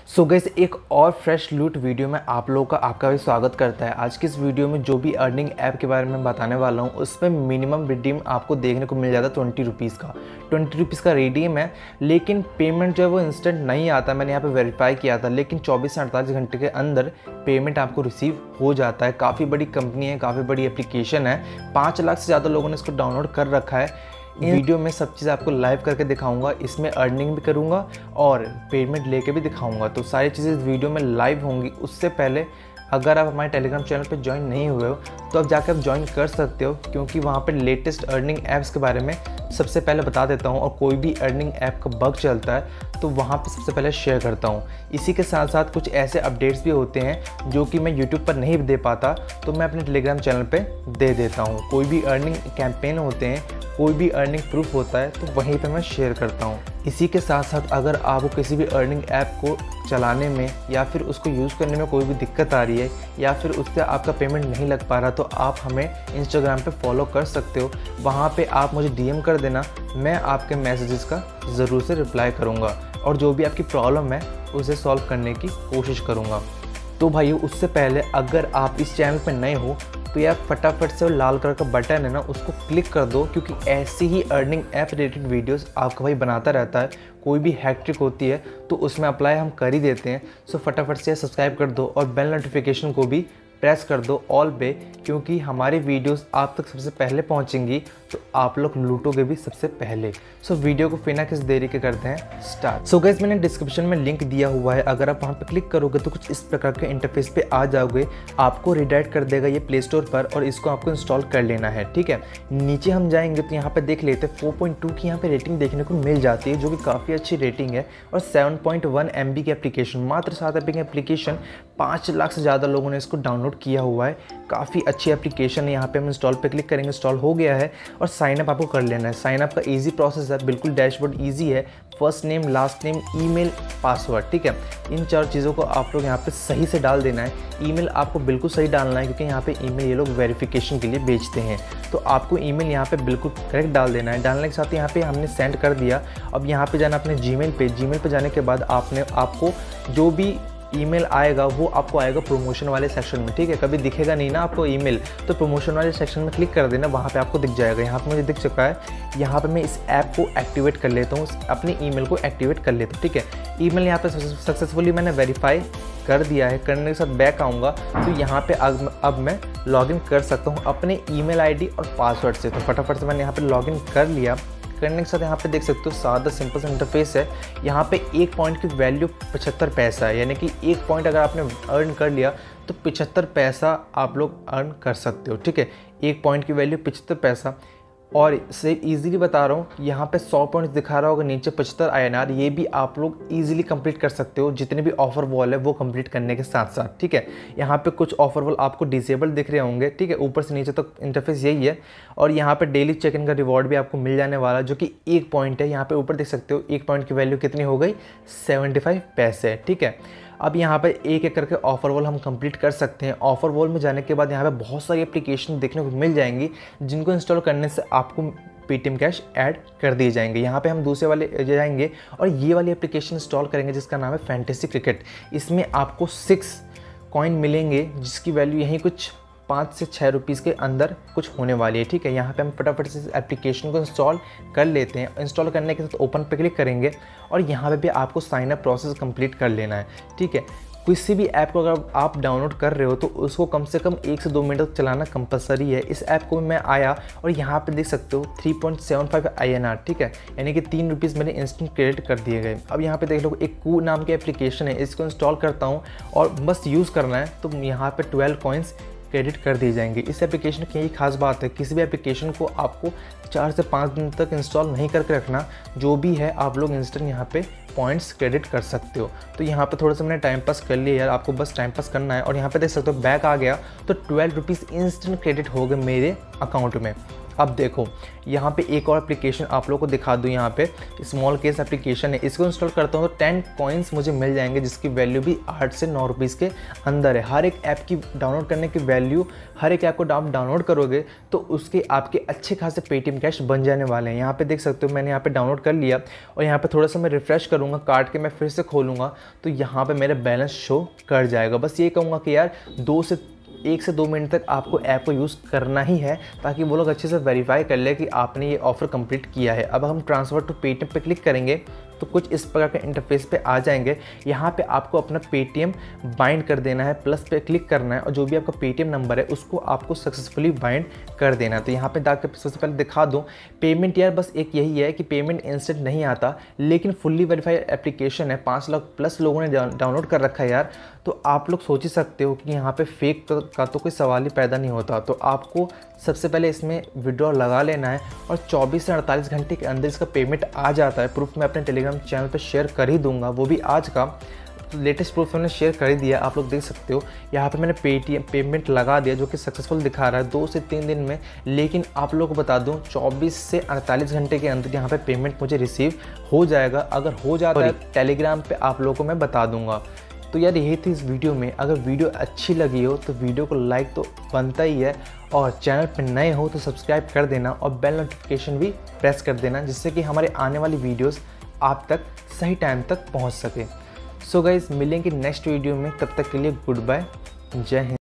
So guys, एक और fresh लूट वीडियो में आप लोगों का आपका भी स्वागत करता है। आज की इस वीडियो में जो भी अर्निंग ऐप के बारे में बताने वाला हूँ उसमें मिनिमम रिडीम आपको देखने को मिल जाता है 20 रुपीज़ का। 20 रुपीज़ का रिडीम है, लेकिन पेमेंट जो है वो इंस्टेंट नहीं आता। मैंने यहाँ पे वेरीफाई किया था, लेकिन 24 से 48 घंटे के अंदर पेमेंट आपको रिसीव हो जाता है। काफ़ी बड़ी कंपनी है, काफ़ी बड़ी एप्लीकेशन है, 5 लाख से ज़्यादा लोगों ने इसको डाउनलोड कर रखा है। वीडियो में सब चीज़ आपको लाइव करके दिखाऊंगा, इसमें अर्निंग भी करूंगा और पेमेंट लेके भी दिखाऊंगा। तो सारी चीज़ें इस वीडियो में लाइव होंगी। उससे पहले अगर आप हमारे टेलीग्राम चैनल पर ज्वाइन नहीं हुए हो तो अब जाकर आप ज्वाइन कर सकते हो, क्योंकि वहाँ पर लेटेस्ट अर्निंग ऐप्स के बारे में सबसे पहले बता देता हूँ। और कोई भी अर्निंग ऐप का बग चलता है तो वहाँ पे सबसे पहले शेयर करता हूँ। इसी के साथ साथ कुछ ऐसे अपडेट्स भी होते हैं जो कि मैं यूट्यूब पर नहीं दे पाता, तो मैं अपने टेलीग्राम चैनल पे दे देता हूँ। कोई भी अर्निंग कैंपेन होते हैं, कोई भी अर्निंग प्रूफ होता है तो वहीं पे मैं शेयर करता हूँ। इसी के साथ साथ अगर आपको किसी भी अर्निंग ऐप को चलाने में या फिर उसको यूज़ करने में कोई भी दिक्कत आ रही है या फिर उससे आपका पेमेंट नहीं लग पा रहा, तो आप हमें इंस्टाग्राम पे फॉलो कर सकते हो। वहाँ पे आप मुझे डीएम कर देना, मैं आपके मैसेजेस का ज़रूर से रिप्लाई करूँगा और जो भी आपकी प्रॉब्लम है उसे सॉल्व करने की कोशिश करूँगा। तो भाइयों, उससे पहले अगर आप इस चैनल पर नए हो तो यार फटाफट से वो लाल कलर का बटन है ना, उसको क्लिक कर दो, क्योंकि ऐसी ही अर्निंग ऐप रिलेटेड वीडियोस आपका भाई बनाता रहता है। कोई भी हैक-ट्रिक होती है तो उसमें अप्लाई हम कर ही देते हैं। सो फटाफट से सब्सक्राइब कर दो और बेल नोटिफिकेशन को भी प्रेस कर दो ऑल पे, क्योंकि हमारी वीडियोस आप तक सबसे पहले पहुंचेंगी तो आप लोग लूटोगे भी सबसे पहले। सो वीडियो को बिना किसी देरी के करते हैं स्टार्ट। सो गाइस, मैंने डिस्क्रिप्शन में लिंक दिया हुआ है, अगर आप वहां पे क्लिक करोगे तो कुछ इस प्रकार के इंटरफेस पे आ जाओगे। आपको रिडायरेक्ट कर देगा ये प्ले स्टोर पर और इसको आपको इंस्टॉल कर लेना है, ठीक है। नीचे हम जाएंगे तो यहाँ पे देख लेते हैं 4.2 की यहाँ पे रेटिंग देखने को मिल जाती है, जो कि काफ़ी अच्छी रेटिंग है। और 7.1 MB की एप्लीकेशन, मात्र 7 MB की एप्लीकेशन, 5 लाख से ज़्यादा लोगों ने इसको डाउनलोड किया हुआ है। काफ़ी अच्छी एप्लीकेशन है। यहाँ पे हम इंस्टॉल पे क्लिक करेंगे, इंस्टॉल हो गया है और साइन अप आपको कर लेना है। साइन अप का इजी प्रोसेस है, बिल्कुल डैशबोर्ड इजी है। First name, last name, email, password, ठीक है। इन 4 चीज़ों को आप लोग यहाँ पे सही से डाल देना है। ईमेल आपको बिल्कुल सही डालना है, क्योंकि यहाँ पे ईमेल ये लोग वेरिफिकेशन के लिए बेचते हैं, तो आपको ईमेल यहाँ पे बिल्कुल करेक्ट डाल देना है। डालने के साथ यहाँ पे हमने सेंड कर दिया। अब यहाँ पे जाना अपने जीमेल पे। जीमेल पे जाने के बाद आपको जो भी ईमेल आएगा वो आपको आएगा प्रमोशन वाले सेक्शन में, ठीक है। कभी दिखेगा नहीं ना आपको ईमेल, तो प्रमोशन वाले सेक्शन में क्लिक कर देना, वहाँ पे आपको दिख जाएगा। यहाँ पे मुझे दिख चुका है। यहाँ पे मैं इस ऐप को एक्टिवेट कर लेता हूँ, अपनी ईमेल को एक्टिवेट कर लेता हूँ, ठीक है। ईमेल यहाँ पे सक्सेसफुली मैंने वेरीफाई कर दिया है। करने के साथ बैक आऊँगा तो यहाँ पे अब मैं लॉगिन कर सकता हूँ अपने ईमेल ID और पासवर्ड से। तो फटाफट से मैंने यहाँ पे लॉगिन कर लिया। करने के साथ यहाँ पे देख सकते हो सादा सिंपल सा इंटरफेस है। यहाँ पे 1 पॉइंट की वैल्यू 75 पैसा है, यानी कि 1 पॉइंट अगर आपने अर्न कर लिया तो 75 पैसा आप लोग अर्न कर सकते हो, ठीक है। 1 पॉइंट की वैल्यू 75 पैसा। और से इजीली बता रहा हूँ, यहाँ पे 100 पॉइंट्स दिखा रहा होगा, नीचे 75 INR। ये भी आप लोग इजीली कंप्लीट कर सकते हो, जितने भी ऑफर वॉल है वो कंप्लीट करने के साथ साथ, ठीक है। यहाँ पे कुछ ऑफर वॉल आपको डिसेबल दिख रहे होंगे, ठीक है। ऊपर से नीचे तक इंटरफेस यही है। और यहाँ पे डेली चेक इन का रिवॉर्ड भी आपको मिल जाने वाला, जो कि 1 पॉइंट है। यहाँ पे ऊपर देख सकते हो 1 पॉइंट की वैल्यू कितनी हो गई, 75 पैसे, ठीक है। अब यहाँ पे एक एक करके ऑफर वॉल हम कंप्लीट कर सकते हैं। ऑफर वॉल में जाने के बाद यहाँ पे बहुत सारी एप्लीकेशन देखने को मिल जाएंगी, जिनको इंस्टॉल करने से आपको पेटीएम कैश ऐड कर दिए जाएंगे। यहाँ पे हम दूसरे वाले जाएंगे और ये वाली एप्लीकेशन इंस्टॉल करेंगे, जिसका नाम है फैंटेसी क्रिकेट। इसमें आपको 6 कॉइन मिलेंगे, जिसकी वैल्यू यहीं कुछ 5 से 6 रुपीज़ के अंदर कुछ होने वाली है, ठीक है। यहाँ पे हम फटाफट से एप्लीकेशन को इंस्टॉल कर लेते हैं। इंस्टॉल करने के साथ ओपन पे क्लिक करेंगे और यहाँ पे भी आपको साइन अप प्रोसेस कंप्लीट कर लेना है, ठीक है। किसी भी ऐप को अगर आप डाउनलोड कर रहे हो तो उसको कम से कम 1 से 2 मिनट तक चलाना कंपलसरी है। इस ऐप को मैं आया और यहाँ पे देख सकते हो 3.75 INR, ठीक है, यानी कि 3 रुपीज़ मेरे इंस्टेंट क्रेडिट कर दिए गए। अब यहाँ पे देख लो एक कू नाम की एप्लीकेशन है, इसको इंस्टॉल करता हूँ और बस यूज़ करना है, तो यहाँ पर 12 कॉइन्स क्रेडिट कर दिए जाएंगे। इस एप्लीकेशन की यही खास बात है, किसी भी एप्लीकेशन को आपको 4 से 5 दिन तक इंस्टॉल नहीं करके रखना, जो भी है आप लोग इंस्टेंट यहाँ पे पॉइंट्स क्रेडिट कर सकते हो। तो यहाँ पे थोड़ा सा मैंने टाइम पास कर लिया यार, आपको बस टाइम पास करना है। और यहाँ पे देख सकते हो बैक आ गया तो 12 रुपीज़ इंस्टेंट क्रेडिट हो गए मेरे अकाउंट में। अब देखो यहाँ पे एक और एप्लीकेशन आप लोगों को दिखा दूँ। यहाँ पे स्मॉल केस एप्लीकेशन है, इसको इंस्टॉल करता हूँ तो 10 कॉइन्स मुझे मिल जाएंगे, जिसकी वैल्यू भी 8 से 9 रुपीज़ के अंदर है। हर एक ऐप की डाउनलोड करने की वैल्यू, हर एक ऐप को आप डाउनलोड करोगे तो उसके आपके अच्छे खासे पेटीएम कैश बन जाने वाले हैं। यहाँ पे देख सकते हो मैंने यहाँ पे डाउनलोड कर लिया और यहाँ पे थोड़ा सा मैं रिफ्रेश करूँगा, कार्ड के मैं फिर से खोलूँगा तो यहाँ पे मेरा बैलेंस शो कर जाएगा। बस ये कहूँगा कि यार 1 से 2 मिनट तक आपको ऐप को यूज़ करना ही है, ताकि वो लोग अच्छे से वेरीफाई कर ले कि आपने ये ऑफ़र कंप्लीट किया है। अब हम ट्रांसफ़र टू पेटीएम पे क्लिक करेंगे तो कुछ इस प्रकार के इंटरफेस पे आ जाएंगे। यहाँ पे आपको अपना पेटीएम बाइंड कर देना है, प्लस पे क्लिक करना है और जो भी आपका पेटीएम नंबर है उसको आपको सक्सेसफुली बाइंड कर देना है। तो यहाँ पे जाकर सबसे पहले दिखा दूँ पेमेंट। यार बस एक यही है कि पेमेंट इंस्टेंट नहीं आता, लेकिन फुल्ली वेरीफाइड एप्लीकेशन है, 5 लाख प्लस लोगों ने डाउनलोड कर रखा है यार। तो आप लोग सोच ही सकते हो कि यहाँ पे फेक का तो कोई सवाल ही पैदा नहीं होता। तो आपको सबसे पहले इसमें विड्रॉ लगा लेना है और 24 से 48 घंटे के अंदर इसका पेमेंट आ जाता है। प्रूफ मैं अपने टेलीग्राम चैनल पर शेयर कर ही दूंगा, वो भी आज का। तो लेटेस्ट प्रूफ मैंने शेयर कर ही दिया, आप लोग देख सकते हो। यहाँ पे मैंने पेटीएम पेमेंट लगा दिया जो कि सक्सेसफुल दिखा रहा है 2 से 3 दिन में। लेकिन आप लोगों को बता दूं 24 से 48 घंटे के अंदर यहाँ पे पेमेंट मुझे रिसीव हो जाएगा। अगर हो जाता है टेलीग्राम पे आप लोगों को मैं बता दूंगा। तो यार यही थी इस वीडियो में। अगर वीडियो अच्छी लगी हो तो वीडियो को लाइक तो बनता ही है, और चैनल पर नए हो तो सब्सक्राइब कर देना और बेल नोटिफिकेशन भी प्रेस कर देना, जिससे कि हमारे आने वाली वीडियोस आप तक सही टाइम तक पहुंच सके। सो गाइस मिलेंगे नेक्स्ट वीडियो में, तब तक के लिए गुड बाय, जय हिंद।